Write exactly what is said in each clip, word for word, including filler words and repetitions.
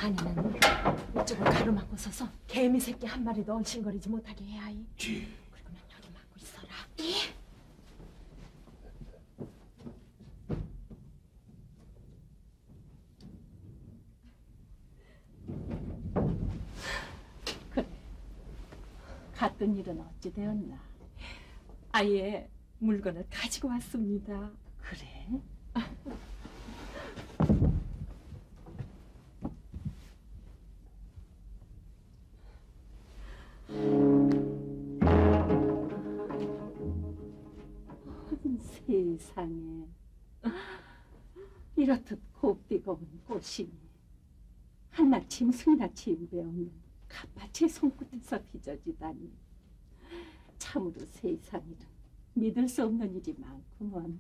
자네는 이쪽을 가로막고 서서 개미 새끼 한 마리도 얼씬거리지 못하게 해야 해. 지. 그리고 난 여기 막고 있어라. 예. 그래. 갔던 일은 어찌 되었나? 아예 물건을 가지고 왔습니다. 그래? 세상에 이렇듯 곱디고 온 꽃이 한낱 짐승이나 짐배없는 갓밭의 손끝에서 빚어지다니 참으로 세상에는 믿을 수 없는 일이 많구먼.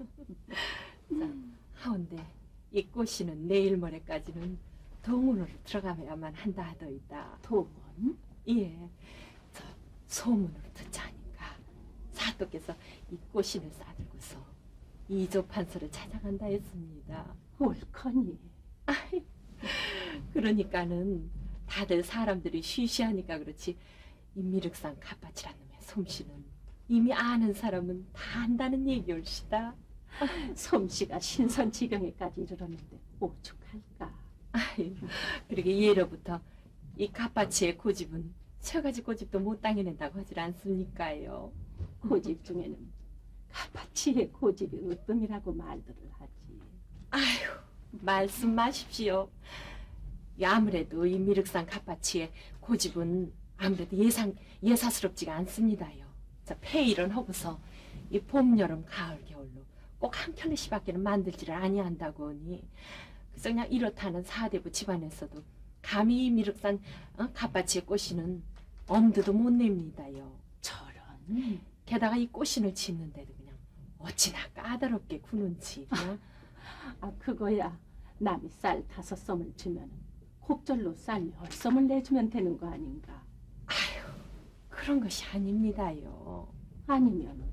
하온데 이 꽃이는 내일 모레까지는 동원으로 들어가야만 한다 하더이다. 동원? 예, 저 소문으로 듣자니까 사또께서 이 꽃신을 싸들고서 이조 판서를 찾아간다 했습니다. 옳거니. 아이, 그러니까는 다들 사람들이 쉬쉬하니까 그렇지 이 미륵산 갓밭이라는 놈의 솜씨는 이미 아는 사람은 다 안다는 얘기올시다. 솜씨가 신선지경에까지 이르렀는데 오죽할까. 아이, 그러게 예로부터 이 갓밭의 고집은 쇠가지 고집도 못 당해낸다고 하질 않습니까요? 고집 중에는 갓밭이의 고집이 으뜸이라고 말들을 하지. 아휴, 말씀 마십시오. 아무래도 이 미륵산 갓밭이의 고집은 아무래도 예상, 예사스럽지가 않습니다요. 자, 폐일은 하고서 이 봄, 여름, 가을, 겨울로 꼭 한 켤레씩밖에는 만들지를 아니한다고 하니 그래서 그냥 이렇다는 사대부 집안에서도 감히 이 미륵산 어? 갓밭이의 꽃이는 엄두도 못 냅니다요. 저런. 게다가 이 꽃신을 짓는데도 그냥 어찌나 까다롭게 구는지. 아, 아 그거야. 남이 쌀 다섯 섬을 주면 곱절로 쌀 열 섬을 내주면 되는 거 아닌가? 아휴, 그런 것이 아닙니다요. 아니면?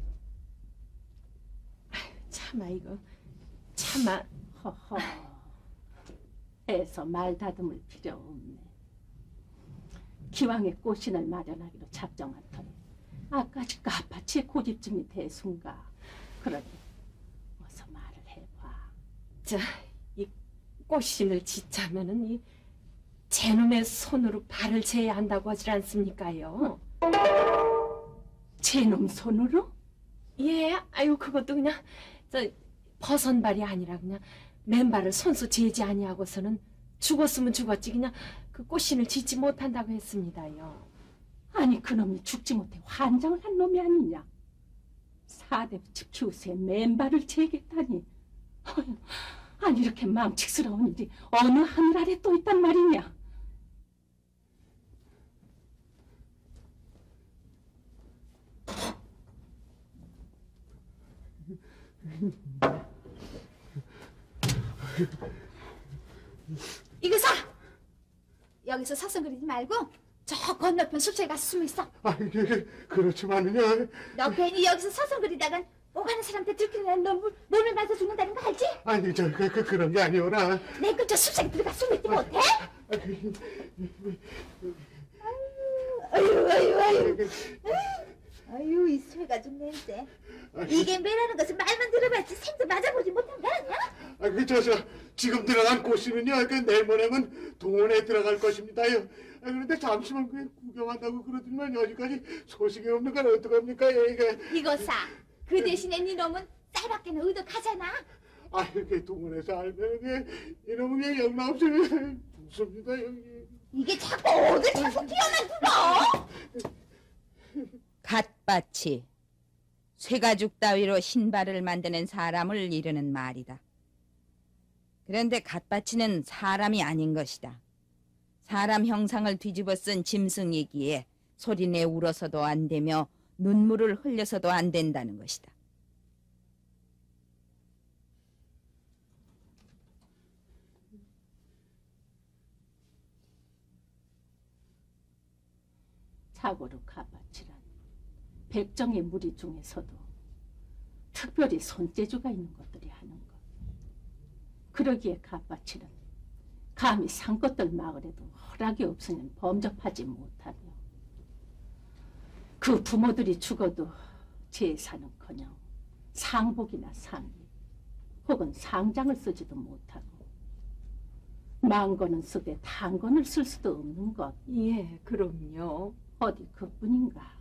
아휴, 참아 이거 참아. 허허. 애서 말 다듬을 필요 없네. 기왕에 꽃신을 마련하기로 작정한 터에 아까지 갓밭의 고집쯤이 대순가. 그러니 어서 말을 해봐. 자, 이 꽃신을 짓자면은 이 제놈의 손으로 발을 재야 한다고 하질 않습니까요? 제놈 손으로? 예, 아유 그것도 그냥 저 버선발이 아니라 그냥 맨발을 손수 재지 아니하고서는 죽었으면 죽었지 그냥 그 꽃신을 짓지 못한다고 했습니다요. 아니 그놈이 죽지 못해 환장을 한 놈이 아니냐. 사대부집 주세에 맨발을 재겠다니. 어휴, 아니 이렇게 망측스러운 일이 어느 하늘 아래 또 있단 말이냐. 이거사! 여기서 서성거리지 말고 저 건너편 숲속에 가서 숨어 있어. 아, 이게 그렇지만은요. 너 괜히 여기서 서성거리다간 오가는 사람한테 들키면 너 물, 몸을 맞아 죽는다는 거 알지? 아니, 저, 그, 그, 그런 게 아니오라. 내 근처 숲속에 들어가 숨어 있지 못해? 아유, 아유, 아유. 아유, 이 쇠가죽 냄새. 이게 매라는 것은 말만 들어봤지 생도 맞아보지 못한 거 아니야? 아, 그, 저, 저, 지금 들어간 꽃이는요, 그 내일 모레면 동원에 들어갈 것입니다요. 아, 그런데 잠시만 그 구경한다고 그러더니만 여기까지 소식이 없는 건 어떡합니까, 얘가. 이거사, 그 대신에 네 놈은 쌀밖에는 의득하잖아. 아, 이렇게 동원에서 알면, 그, 이놈은 그냥 영나 없으면 죽습니다, 여기. 이게 자꾸 어딜 자꾸 뛰어만 들어? 갓밭이 쇠가죽 따위로 신발을 만드는 사람을 이르는 말이다. 그런데 갓밭이는 사람이 아닌 것이다. 사람 형상을 뒤집어 쓴 짐승이기에 소리내 울어서도 안 되며 눈물을 흘려서도 안 된다는 것이다. 자고로 갓밭이란 백정의 무리 중에서도 특별히 손재주가 있는 것들이 하는 것. 그러기에 갓밭이는 감히 상것들 마을에도 허락이 없으면 범접하지 못하며 그 부모들이 죽어도 제사는커녕 상복이나 상립 혹은 상장을 쓰지도 못하고 망건은 쓰되 단건을 쓸 수도 없는 것. 예, 그럼요. 어디 그뿐인가.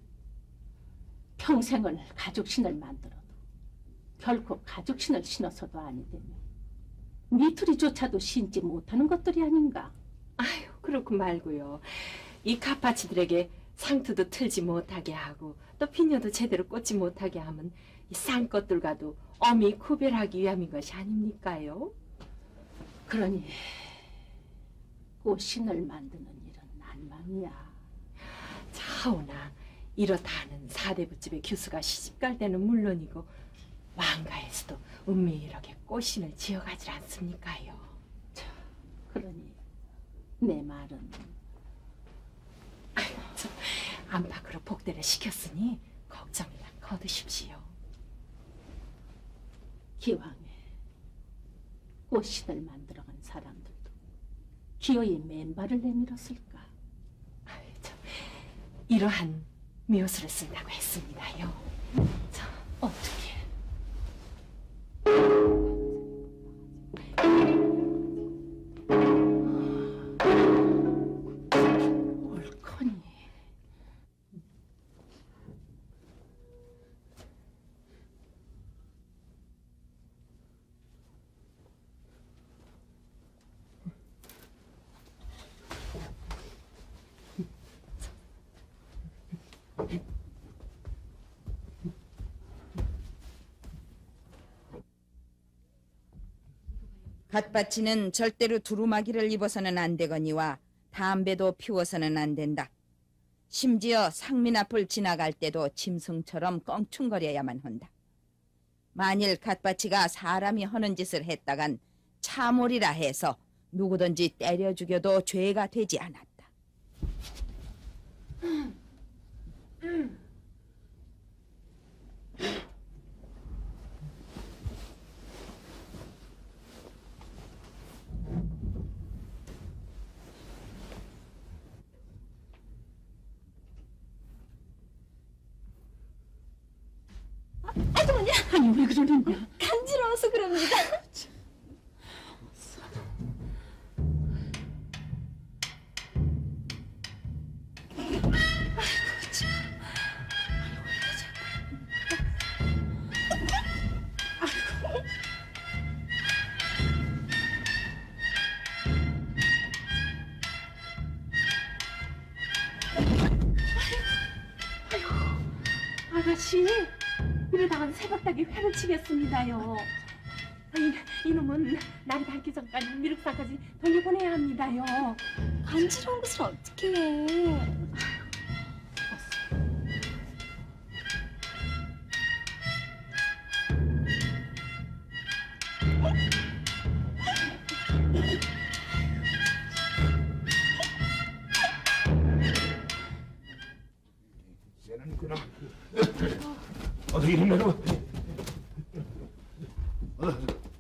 평생을 가죽신을 만들어도 결코 가죽신을 신어서도 아니되며 미투리조차도 신지 못하는 것들이 아닌가. 아유, 그렇고 말고요. 이 카파치들에게 상투도 틀지 못하게 하고 또 피녀도 제대로 꽂지 못하게 하면 이 쌍것들과도 엄히 구별하기 위함인 것이 아닙니까요? 그러니 꽃신을 만드는 일은 난망이야. 차오나 이렇다 하는 사대부집의 교수가 시집갈 때는 물론이고 왕가에서도 은밀하게 꽃신을 지어가질 않습니까요? 자, 그러니 내 말은 아유, 저 안팎으로 복대를 시켰으니 걱정이나 거두십시오. 기왕에 꽃신을 만들어간 사람들도 기어이 맨발을 내밀었을까? 아유, 저 이러한 묘수를 쓴다고 했습니다요. 저 어떻게? 옳거니. 갓바치는 절대로 두루마기를 입어서는 안 되거니와 담배도 피워서는 안 된다. 심지어 상민 앞을 지나갈 때도 짐승처럼 껑충거려야만 한다. 만일 갓바치가 사람이 하는 짓을 했다간 참으리라 해서 누구든지 때려 죽여도 죄가 되지 않았다. 아주머니, 아니 왜 그러느냐? 간지러워서 그럽니다. 아가씨, 이러다간 새벽닭이 회를 치겠습니다요. 이, 이놈은 날이 밝기 전까지 미륵사까지 돌려보내야 합니다요. 간지러운 것을 어떻게 해? 쟤는 그럼 어떻게 힘내려? 어.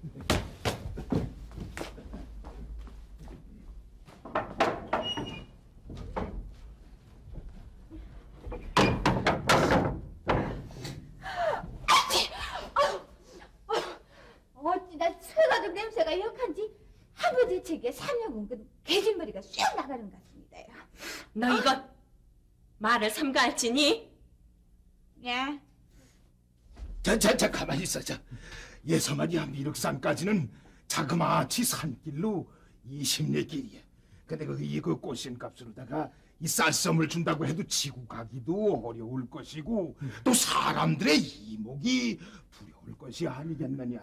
어찌나 쇠가죽 냄새가 역한지 아버지 책에 삼려군근 개진머리가 쑥 나가는 것 같습니다요. 너 이것 말을 삼가할지니? 예. 자, 자, 자, 가만히 있어. 자, 예서만이야 미륵산까지는 자그마치 산길로 이십 리 길이야. 근데 그, 이, 그 꽃신 값으로다가 이 쌀섬을 준다고 해도 지고 가기도 어려울 것이고 또 사람들의 이목이 두려울 것이 아니겠느냐.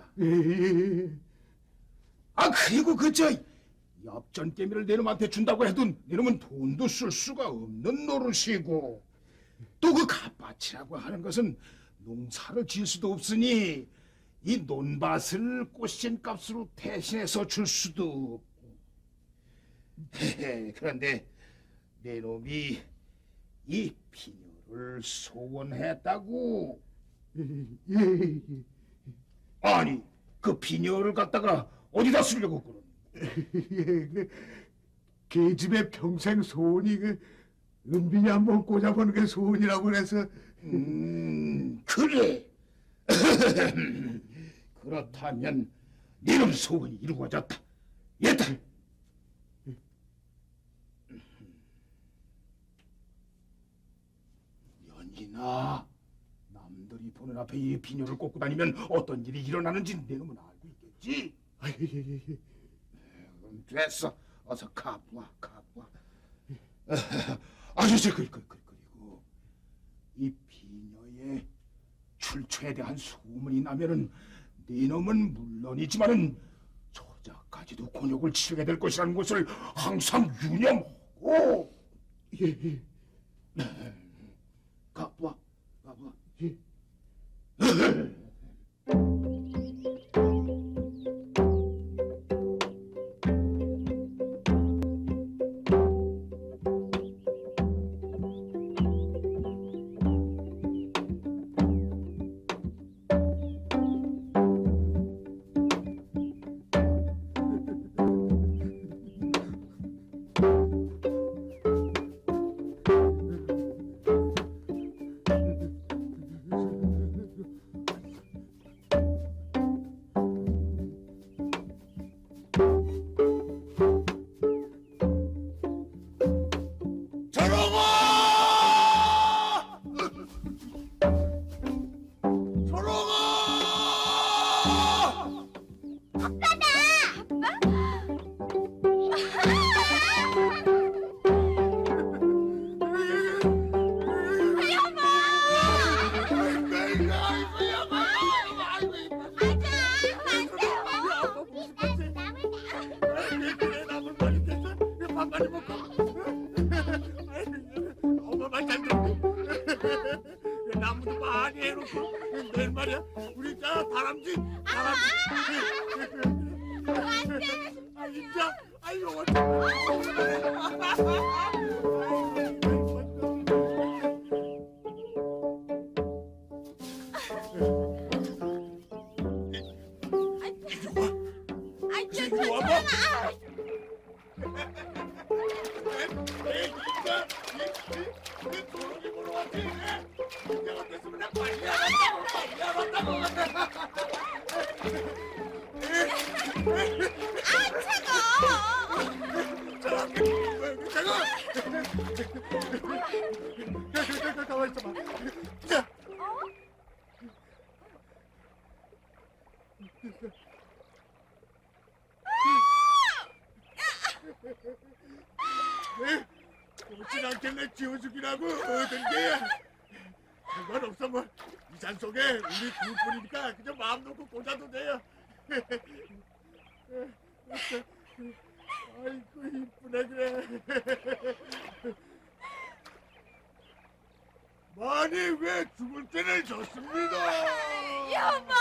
아, 그리고 그저 엽전 깨미를 내놈한테 준다고 해도 내놈은 돈도 쓸 수가 없는 노릇이고 또 그 갓밭이라고 하는 것은 농사를 지을 수도 없으니 이 논밭을 꽃신 값으로 대신해서 줄 수도 없고. 그런데 내 놈이 이 비녀를 소원했다고. 아니 그 비녀를 갖다가 어디다 쓰려고 그러는? 계집의 평생 소원이 그 은빈이 한번 꽂아보는 게 소원이라고 그래서. 음, 그래. 그렇다면 네놈 소원이 이루어졌다. 얘다. 연인아, 남들이 보는 앞에 이 비녀를 꽂고 다니면 어떤 일이 일어나는지 네놈은 알고 있겠지? 그럼 됐어. 어서 가보아, 가보아. 아저씨, 그, 그, 그, 그리고 이 비녀의 출처에 대한 소문이 나면은 네놈은 물론이지만은 저자까지도 곤욕을 치르게 될 것이라는 것을 항상 유념하고. 예. 가보아, 가보아. 예. 나무도 많이 해놓고 내일 말이야 우리 자 다람쥐 다람쥐 아 진짜 아이고 가만 있어봐. 자. 오진 않겠네. 지워주기라고 얻은 게야. 상관없어 뭐. 이 산속에 우리 둘뿐이니까 그저 마음 놓고 꽂아도 돼요. 아이고 이쁘네 그래. 많이 왜 죽을 때는 좋습니다. 여보.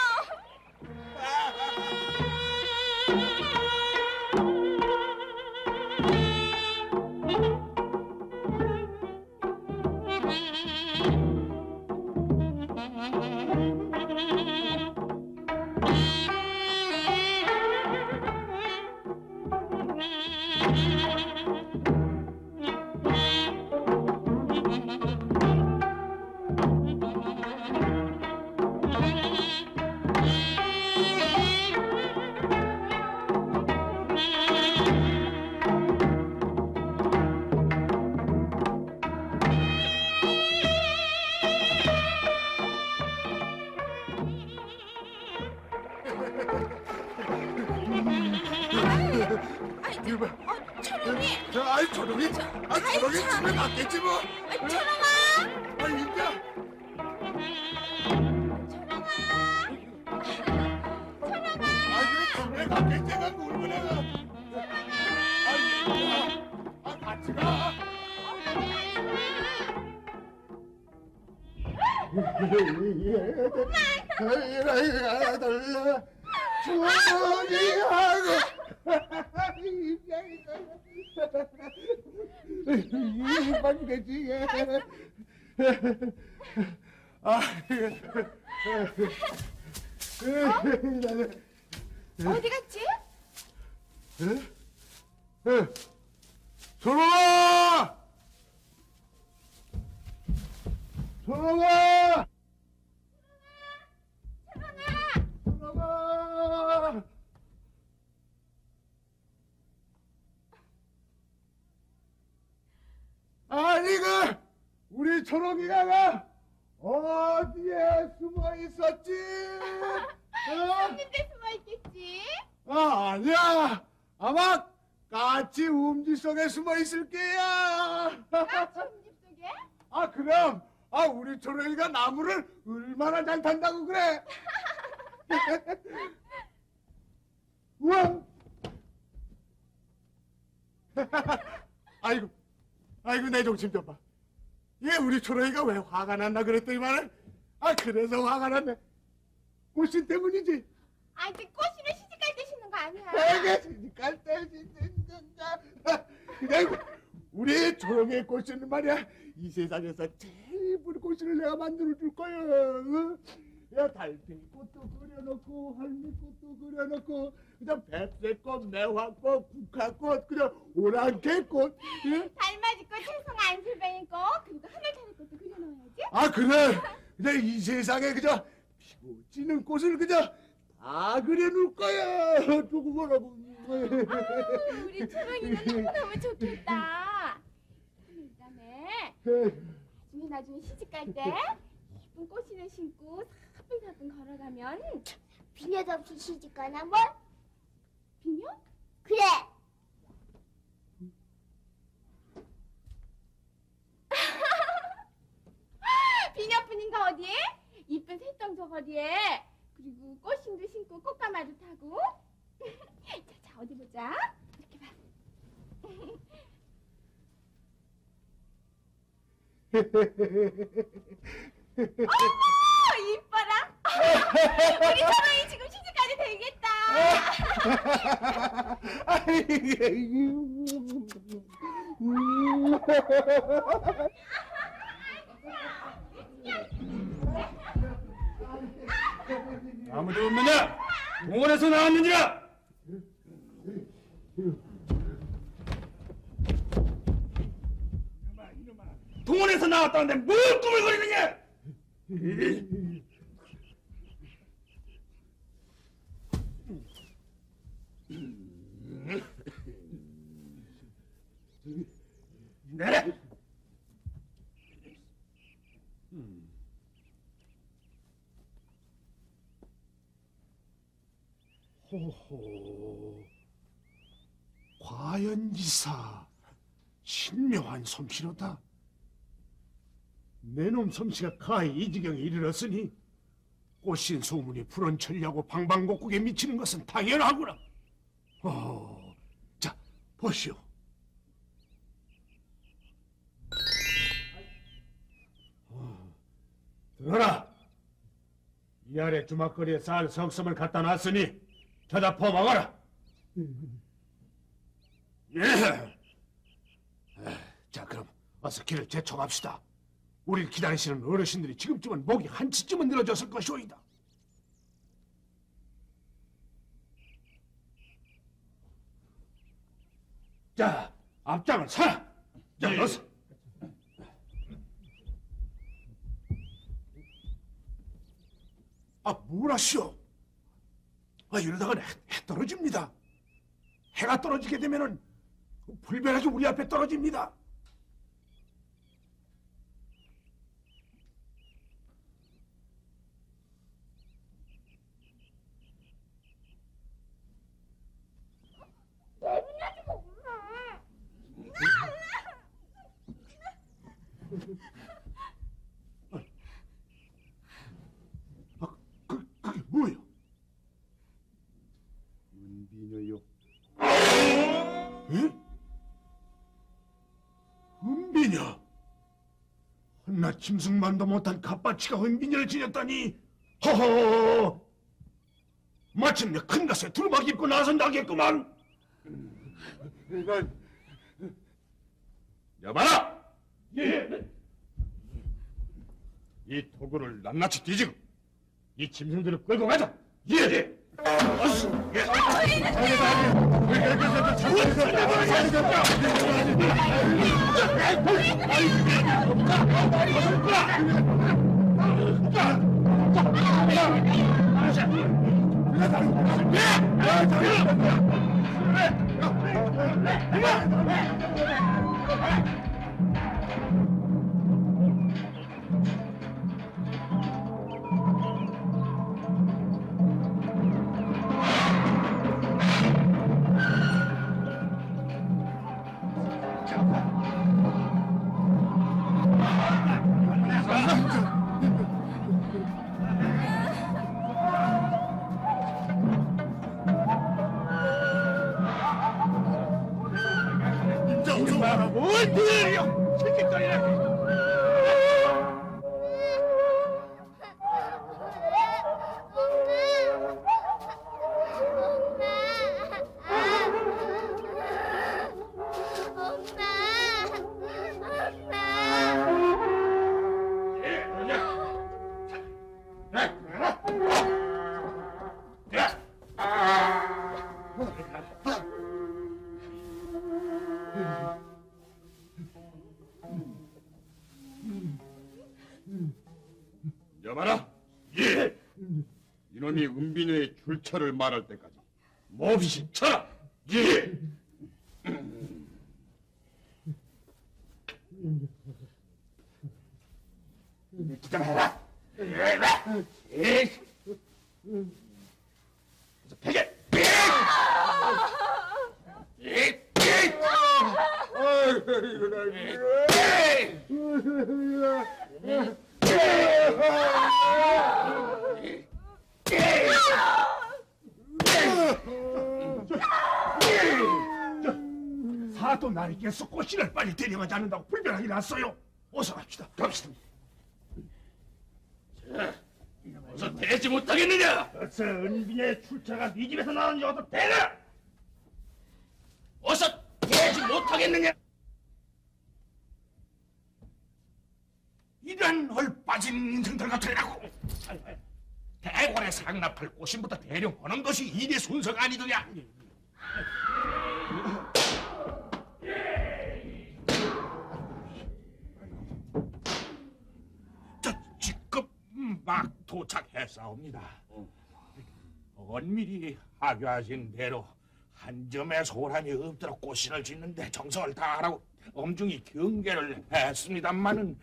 어, 초롱이. 아이 초롱이. 아 초롱이 집에 갔겠지 뭐. 아, 초롱아. 아 인자. 초롱아. 초롱아. 아 그래 집에 갔겠지 가 놀고 내가. 아 인자. 아 같이 가. 아이고 초롱이하고. 이만 되지. 아, 어디 갔지? 에? 에? 소롱아! 소롱아! 소롱아! 아니 그 우리 초롱이가 어디에 숨어 있었지? 손님들 숨어 있겠지? 아 아니야 아마 까치 움지 속에 숨어 있을 게야. 까치 움집 속에? 아 그럼 아 우리 초롱이가 나무를 얼마나 잘 탄다고 그래. 우와. 아이고 아이고 내 정신 좀 봐. 얘 우리 초롱이가 왜 화가 났나 그랬더니만은 아 그래서 화가 났네. 꽃신 때문이지. 아 이제 꽃이는 시집갈 때 신는 거 아니야? 되게 시집갈 때 신는 건가. 그냥 우리 초롱이 꽃신은 말이야 이 세상에서 제일 이쁜 꽃신을 내가 만들어 줄 거야. 어? 야 달팽이꽃도 그려놓고 할미꽃도 그려놓고 그냥 백색꽃, 매화꽃, 국화꽃, 그냥 오랑캐꽃. 예? 달맞이꽃, 채송 안실뱅이꽃, 그리고 하늘타리꽃도 그려놓아야지. 아 그래. 그냥 이 세상에 그저 피고 지는 꽃을 그저 다 그려놓을 거야. 누구 뭐라고. 아우, 우리 초롱이는 너무너무 좋겠다. 그다음에 나중에 나중에 시집갈 때 예쁜 꽃신을 신고 사뿐사뿐 걸어가면 비녀도 없이 시집 가나 뭘? 비녀? 그래. 비녀뿐인가 어디에? 이쁜 새똥 저거리에. 그리고 꽃신도 신고 꽃가마도 타고. 자, 자 어디 보자. 이렇게 봐. 어머 이뻐라. 우리 초롱이 지금 시집가도 되겠다. 아무도 없느냐? 동원에서 나왔느냐? 동원에서 나왔다는데 뭘 꾸물거리느냐? 내려! 호호, 과연기사 신명한 솜씨로다. 내놈 솜씨가 가히 이 지경에 이르렀으니 꽃신 소문이 불언천리하고 방방곡곡에 미치는 것은 당연하구나. 어, 자 보시오. 어, 들어라. 이 아래 주막거리에 쌀 석섬을 갖다 놨으니 저다 퍼먹어라. 예. 자 그럼 어서 길을 재촉합시다. 우리를 기다리시는 어르신들이 지금쯤은 목이 한치쯤은 늘어졌을 것이오이다. 자, 앞장을 서라. 자, 어서. 아, 뭐라시오? 아, 이러다가 해, 해 떨어집니다. 해가 떨어지게 되면은 불변하게 우리 앞에 떨어집니다. 아, 그, 그게 뭐예요? 은비녀요. 에? 은비녀? 한낱 짐승만도 못한 갓바치가 은비녀를 지녔다니. 허허! 마침내 큰 갓에 두루마기 입고 나선다겠구만. 이건 여봐라! 예. 이 도구를 낱낱이 뒤지고 이 짐승들을 끌고 가자. 예. 여봐라. 예. 이놈이 은빈이의 출처를 말할 때까지 몹시 쳐라. 예. 기장해라. 예. 베개. 예. 사또 나리께서 꽃신을 빨리 데려가지 않는다고 불편하게 났어요. 어서 갑시다. 갑시다. 자, 어서 대지 못하겠느냐? 어서 은빈의 출처가 네 집에서 나왔는지 어서 대라. 어서 대지 못하겠느냐? 이런 얼빠진 인생들 같으라고. 대궐에 상납할 꽃신부터 대령하는 것이 일의 순서가 아니더냐. 저 지금 막 도착했사옵니다. 은밀히 하교하신 대로 한 점의 소란이 없도록 꽃신을 짓는데 정성을 다하라고 엄중히 경계를 했습니다마는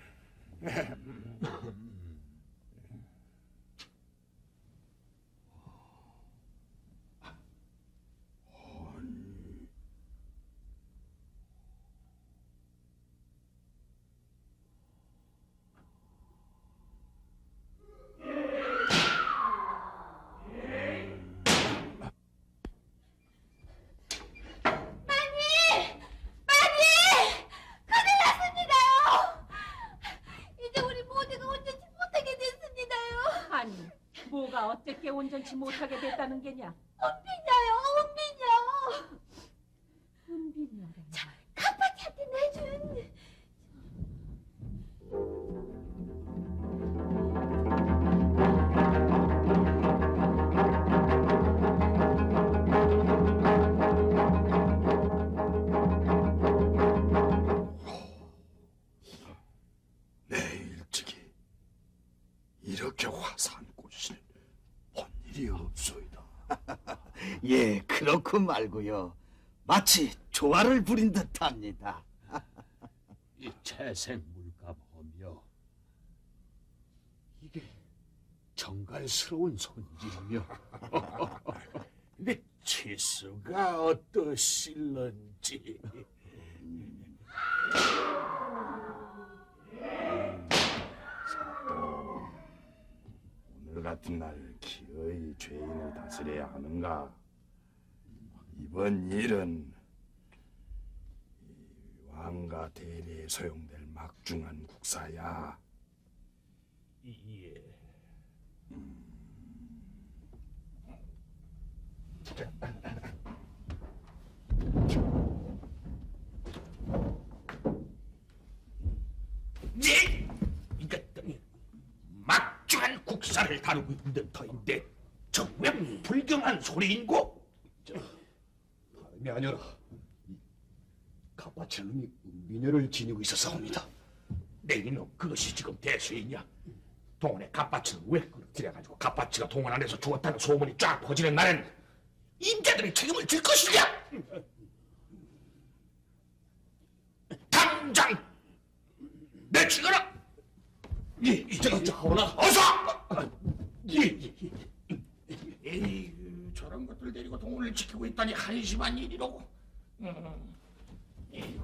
뭐가 어떻게 온전치 못하게 됐다는 게냐? 은빈이요, 은빈이요. 은빈이요. 자, 카파티한테 내준. 내일 일찍이 이렇게 화사한 꽃신을 본 일이 없소이다. 예, 그렇고 말고요. 마치 조화를 부린 듯합니다. 이 채색 물감하며 이게 정갈스러운 손질이며 근데 치수가 어떠실런지. 사또 오늘 같은 날 기어이 죄인을 다스려야 하는가? 이번 일은 왕가 대리에 소용될 막중한 국사야. 예. 음. 예! 이것들이 막중한 국사를 다루고 있는 터인데 저 왜 불경한 소리인고? 다름이 아니라 이 갑바치는 놈이 은비녀를 지니고 있었사옵니다. 내 이놈 그것이 지금 대수이냐? 동원의 갑바치를 왜 끌어들여가지고 갑바치가 동원 안에서 죽었다는 소문이 쫙 퍼지는 날엔 임자들이 책임을 질 것이냐? 당장 내치거라! 예, 이제 자오나 어서! 예, 예, 예. 에이, 저런 것들 데리고 동원을 지키고 있다니 한심한 일이로고. 음, 에이구.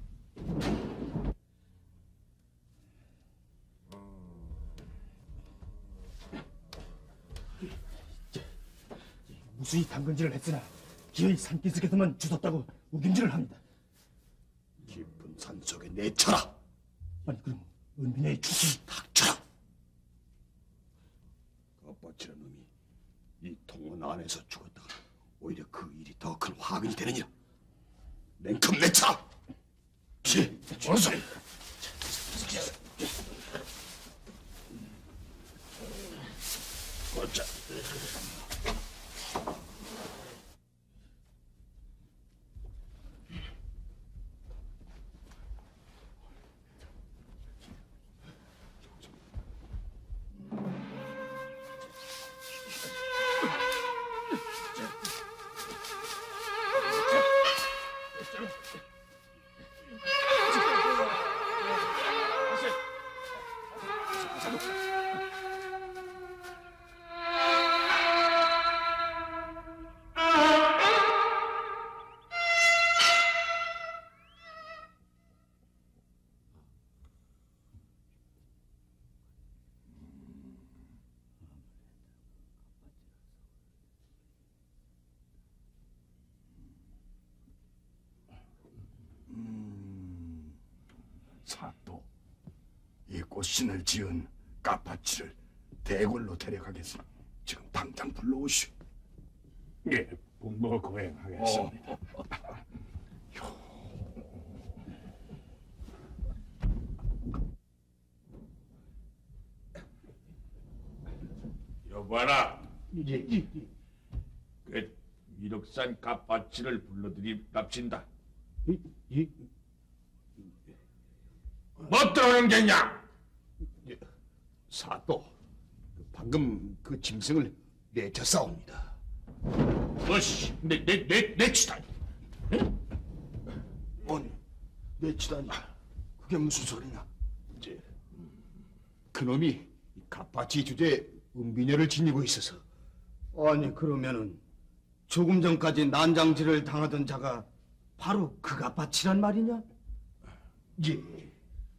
무수히 당근질을 했으나 기어이 산기슭에서만 주웠다고 우김질을 합니다. 깊은 산속에 내쳐라. 아니 그럼 은비녀의 죽음이 닥쳐라. 갑바치는 놈이 이 동원 안에서 죽었다가 오히려 그 일이 더 큰 화근이 되느니라. 냉큼 내쳐라. 지, 어서. 어쩌. 사또, 이 꽃신을 지은 까파치를 대궐로 데려가겠으니 지금 당장 불러오시오. 예, 분모 거행하겠습니다. 여봐라. 예, 예, 예. 그 미륵산 갑바치를 불러들이랍신다. 예, 예. 뭐 들어오는 게냐? 사또, 방금 그 짐승을 내쳤사옵니다. 어씨, 내, 내, 내, 내치다니. 아니, 내치다니. 그게 무슨 소리냐? 이제 그놈이 이 갑바치 주제에 은비녀를 지니고 있어서. 아니, 그러면은 조금 전까지 난장질을 당하던 자가 바로 그 갑바치란 말이냐? 예.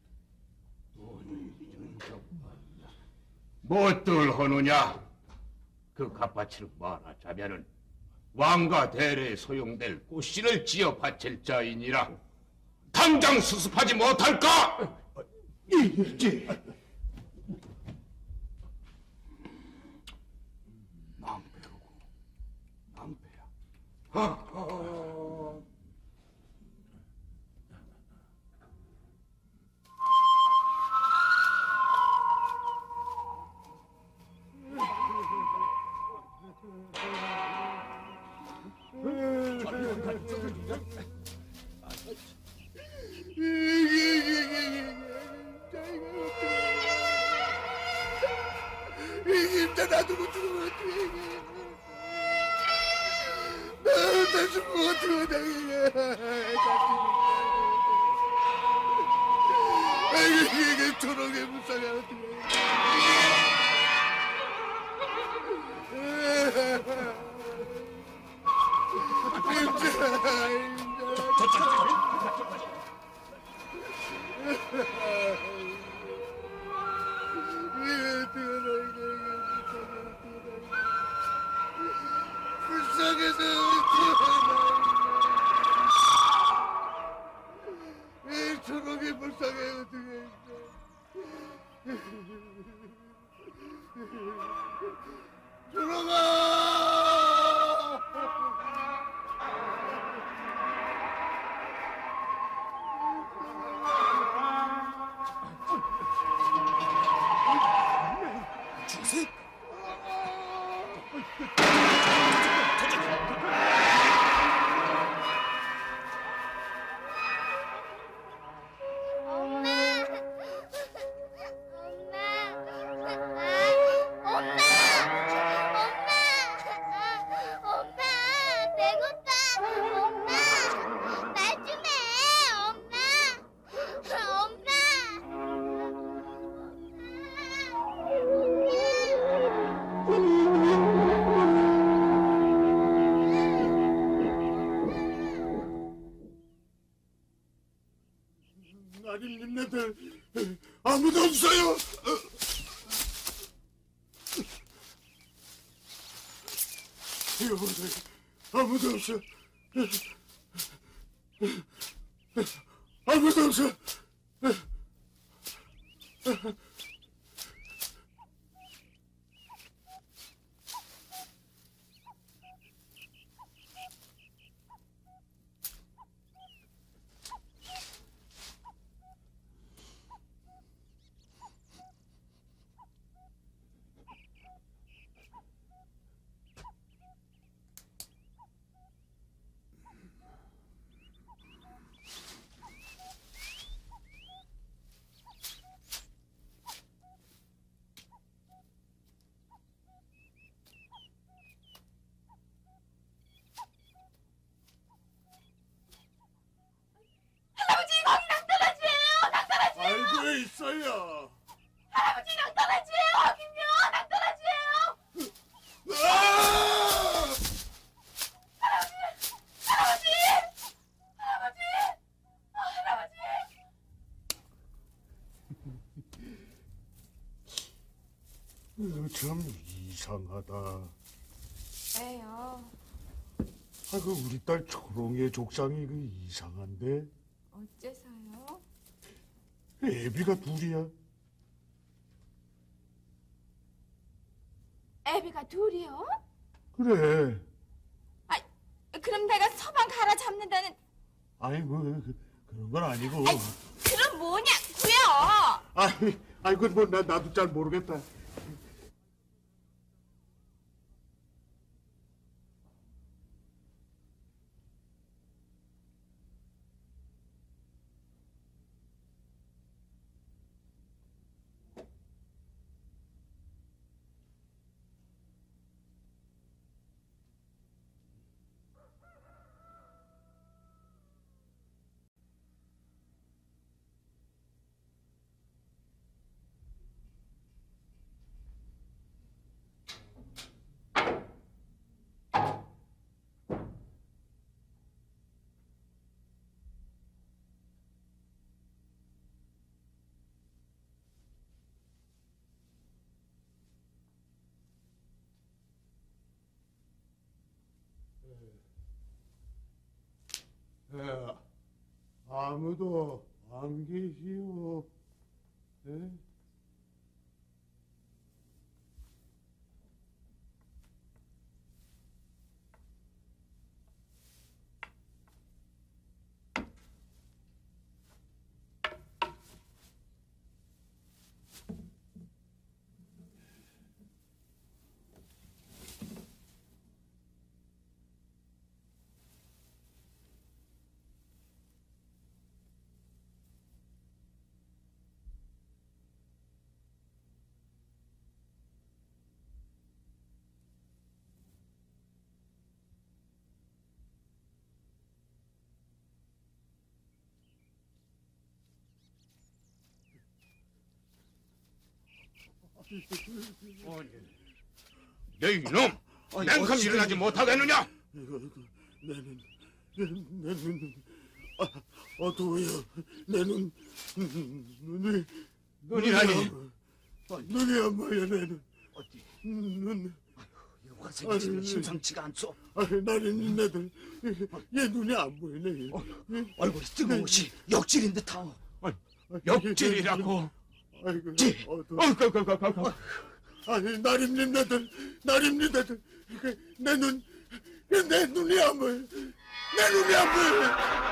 무엇들 하느냐? 그 갑바치를 말하자면은 왕과 대례에 소용될 꽃신을 지어 바칠 자이니라. 당장 수습하지 못할까? 예. 낭패로고, 낭패야. 하하. 이게 놔두고 죽으면 어떡해. 나 죽으면 어떡하냐. 아이고 이게 저렇게 불쌍해 어떡해. 불쌍해서 이 저놈이 불쌍해 어떡해. 저놈아. 주색. 니네들 아무도 없어요. 여보세요. 아무도 없어. 아무도 없어. 알고 있어요. 할아버지 낭떠러지예요. 김요 낭떠러지예요. 아! 할아버지, 할아버지, 할아버지, 어, 할아버지. 이거 참 이상하다. 왜요? 아, 그 우리 딸 초롱의 족상이 그 이상한데? 어째서요? 애비가 둘이야. 애비가 둘이요? 그래. 그럼 내가 서방 갈아 잡는다는. 아이 뭐 그, 그런 건 아니고. 아이, 그럼 뭐냐고요? 아이, 아이 그건 뭐 나, 나도 잘 모르겠다. 예, 아무도 안 계시오. 예? 내 이놈! 냉큼 일어나지 못하겠느냐? 내는 내 눈은 아, 어두워요. 내 눈 눈이 눈이라니? 눈이 안 보여. 내는 어디? 눈. 이거 화생이 심상치가 않소. 나는 니네들 얘 눈이 안 보이네. 어, 얼굴이 뜨거우시 역질인 듯하오. 역질이라고? 아이고, 지. 어두워. 아니 나림 니네들 나림 니네들 내 눈 내 눈이 안 보여. 내 눈이 안 보여.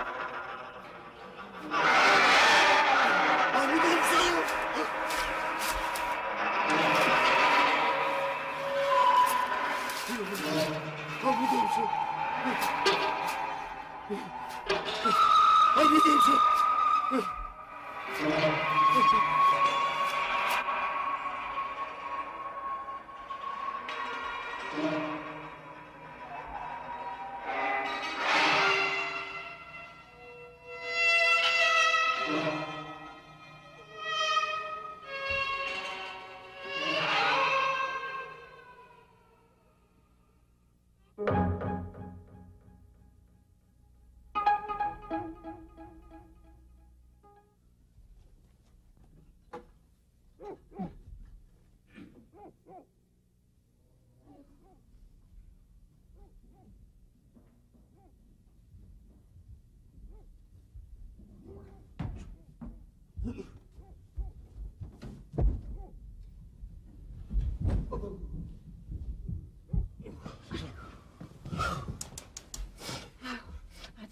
아무도 없어요. 아무도 없어. 아무도 없어.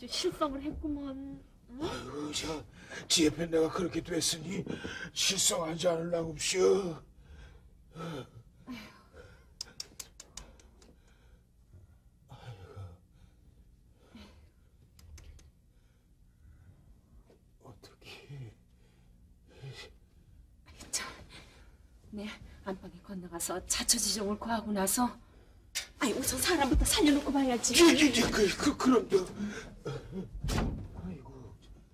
아주 실성을 했구먼. 응? 아유, 저 지혜편 내가 그렇게 됐으니 실성하지 않으려고 없이요. 네, 안방에 건너가서 자초지종을 구하고 나서 아이 우선 사람부터 살려놓고 봐야지. 예, 예, 예, 그, 그, 그럼요. 아이고.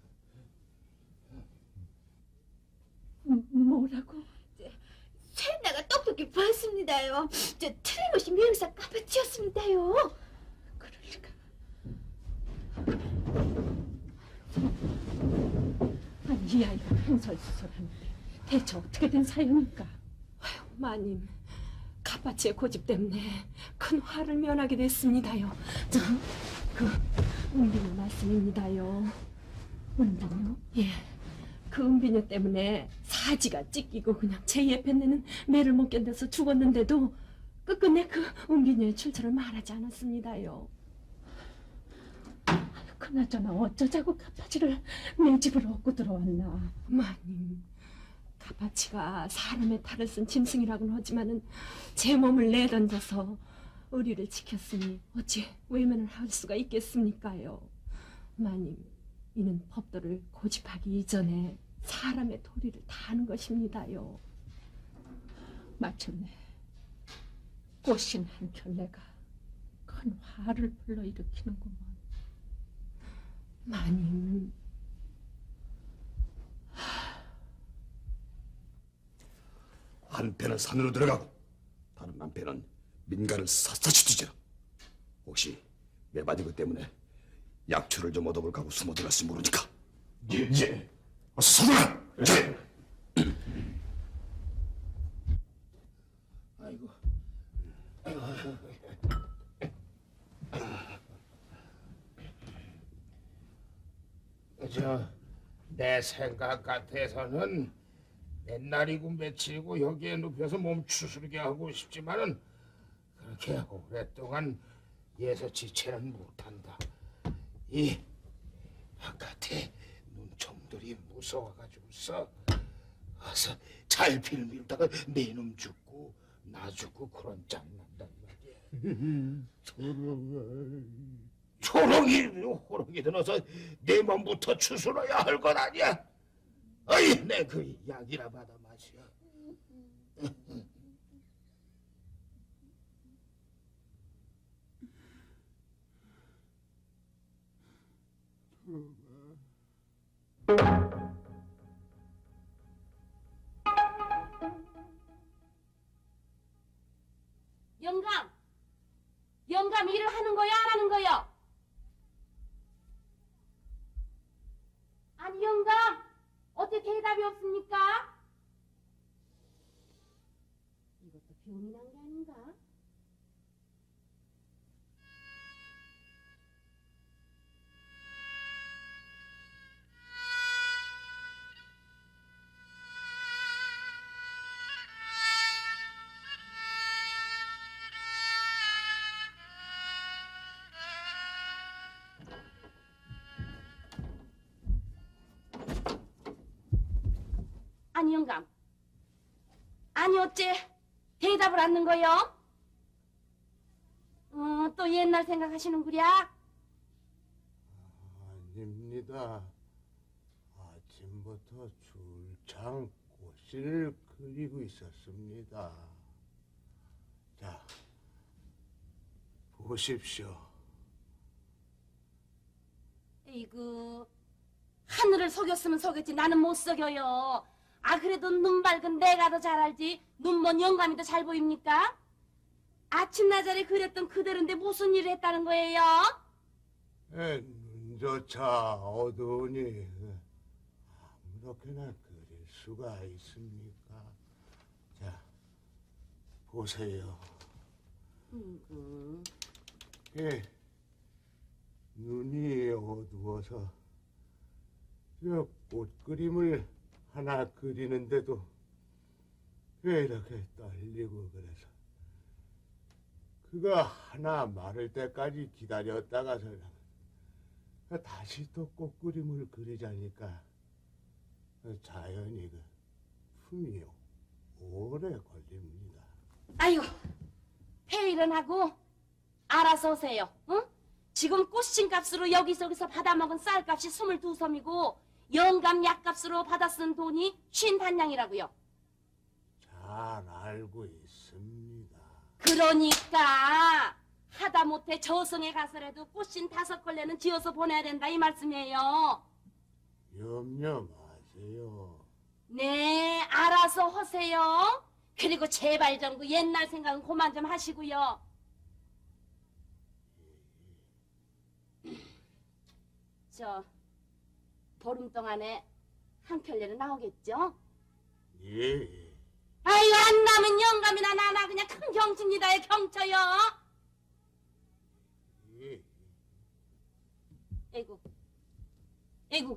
뭐라고? 샌나가 똑똑히 봤습니다요. 저 틀림없이 미용사 까맣지였습니다요. 그럴 리가. 아니 이 아이가 횡설수설하는데 대체 어떻게 된 사연일까? 아유, 마님, 카파치의 고집 때문에 큰 화를 면하게 됐습니다요. 저, 그 은비녀 말씀입니다요. 은비녀? 예, 그 은비녀 때문에 사지가 찢기고 그냥 제 옆에 내는 매를 못 견뎌서 죽었는데도 끝끝내 그 은비녀의 출처를 말하지 않았습니다요. 그나저나 어쩌자고 카파치를 내 집으로 얻고 들어왔나? 마님, 카파치가 사람의 탈을 쓴 짐승이라고는 하지만은 제 몸을 내던져서 의리를 지켰으니 어찌 외면을 할 수가 있겠습니까요? 마님, 이는 법도를 고집하기 이전에 사람의 도리를 다하는 것입니다요. 마침내 꽃신 한 켤레가 큰 화를 불러일으키는구먼. 마님, 한패는 산으로 들어가고 다른 한패는 민가를 샅샅이 뒤져라. 혹시 매받은 것 때문에 약초를 좀 얻어볼까 하고 숨어들었을지 모르니까. 예, 예. 어서 서둘러. 예. 아이고. 저, 내 생각 같아서는 옛날이고 며칠이고 여기에 눕혀서 몸 추스르게 하고 싶지만은 그렇게 오랫동안 예서 지체는 못한다. 이 바깥에 눈총들이 무서워가지고서 어서 잘 빌밀다가 네 놈 죽고 나 죽고 그런 짱 난단 말이야. 초롱아. 초롱이 호롱이 들어서 내 몸부터 추스러야 할 것 아니야. 어이, 내 그 약이라 받아 마셔. 영감! 영감 일을 하는 거야, 안 하는 거야? 아니, 영감! 어떻게 대답이 없습니까? 이것도 병이 난 게 아닌가? 아니 영감, 아니 어째 대답을 않는 거요? 어, 또 옛날 생각하시는구랴? 아닙니다. 아침부터 줄창 꽃을 그리고 있었습니다. 자, 보십시오. 에이구, 하늘을 속였으면 속였지 나는 못 속여요. 아, 그래도 눈 밝은 내가 더 잘 알지. 눈 먼 영감이 더 잘 보입니까? 아침나절에 그렸던 그대로인데 무슨 일을 했다는 거예요? 에, 눈조차 어두우니 아무렇게나 그릴 수가 있습니까? 자, 보세요. 음, 예, 눈이 어두워서 저 꽃그림을 하나 그리는데도 왜 이렇게 떨리고 그래서 그가 하나 마를 때까지 기다렸다가서 다시 또 꽃그림을 그리자니까 자연히 그 품이 오래 걸립니다. 아이고, 회의는 하고 알아서 오세요. 응? 지금 꽃신 값으로 여기저기서 받아먹은 쌀값이 스물두 섬이고 영감 약값으로 받아 쓴 돈이 쉰 단냥이라고요. 잘 알고 있습니다. 그러니까 하다 못해 저승에 가서라도 꽃신 다섯 걸레는 지어서 보내야 된다 이 말씀이에요. 염려 마세요. 네, 알아서 하세요. 그리고 제발 좀 그 옛날 생각은 그만 좀 하시고요. 저 보름 동안에 한 켤레는 나오겠죠? 예. 아유, 안 나면 영감이나 나나 그냥 큰 경치입니다요, 경쳐요. 예. 에구, 에구.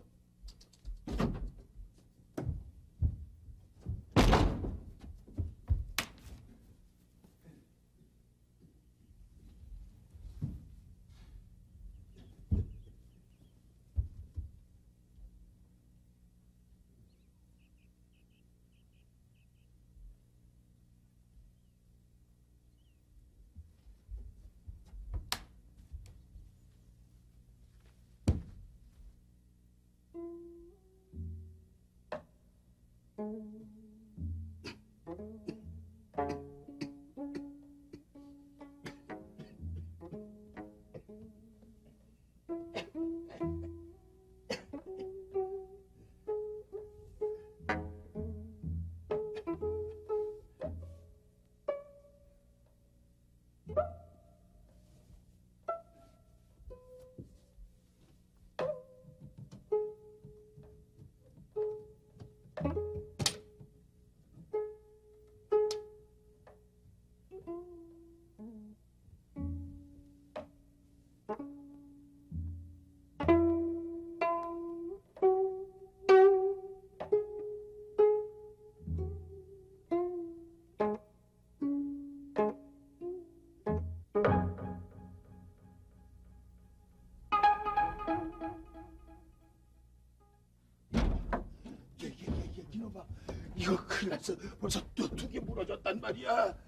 이놈아, 이거 큰일 났어. 벌써 또 두 개 무너졌단 말이야. 어?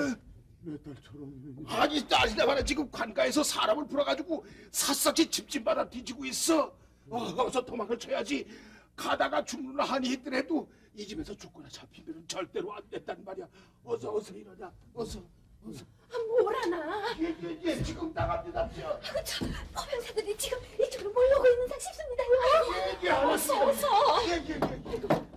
몇 달처럼. 아니, 아니다 봐라. 지금 관가에서 사람을 풀어가지고 샅샅이 집집마다 뒤지고 있어. 어, 어서 도망을 쳐야지. 가다가 죽는 한이 있더라도 이 집에서 죽거나 잡히면 절대로 안 된단 말이야. 어서 어서 일어나. 어서 어서. 아, 뭐라나? 예, 예, 예, 지금 나갑니다. 저. 아이고, 저 포병사들이 지금 이쪽으로 몰려오고 있는 상 싶습니다요. 예, 예, 어서, 어서. 예, 예, 예. 어서.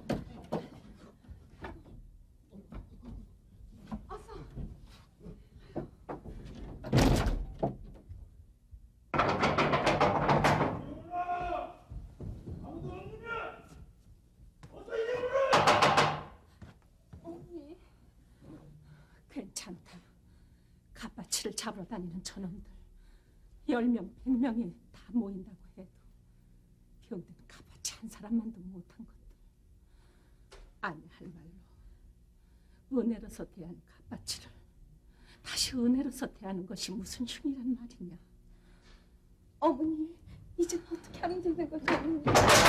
괜찮다. 갓바치를 잡으러 다니는 저놈들 열 명, 백 명이 다 모인다고 해도 병든 갓바치 한 사람만도 못한 것들. 아니, 할 말로 은혜로서 대하는 갓바치를 다시 은혜로서 대하는 것이 무슨 흉이란 말이냐. 어머니, 이제 어떻게 하면 되는 거죠, 어머니?